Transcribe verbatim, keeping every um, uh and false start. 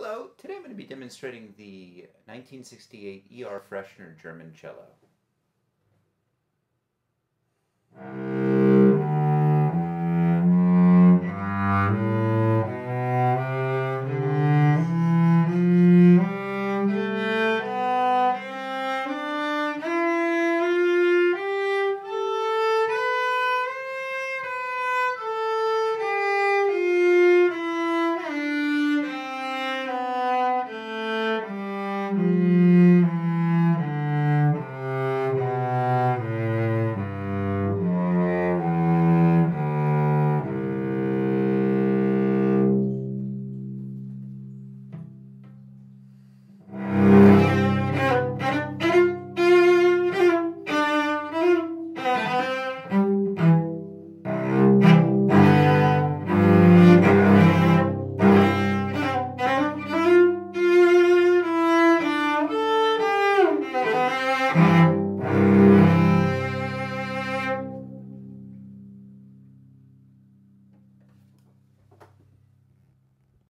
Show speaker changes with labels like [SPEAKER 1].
[SPEAKER 1] Hello, today I'm going to be demonstrating the nineteen sixty-eight E R Pfretzschner German cello.